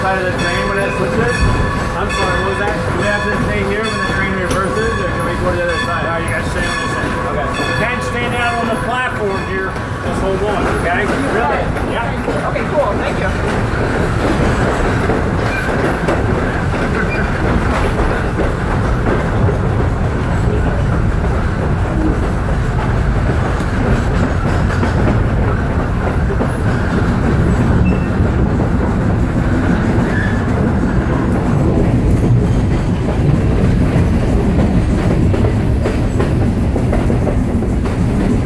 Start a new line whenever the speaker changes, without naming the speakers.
side of the train when it switches? I'm sorry, what was that? Do we have to stay here when the train reverses, or can we go to the other side?
No, you gotta stay on this end.
Okay.
You can't stand out on the platform here. Just hold on, okay?
Really?
Yeah.
Okay, cool. Thank you.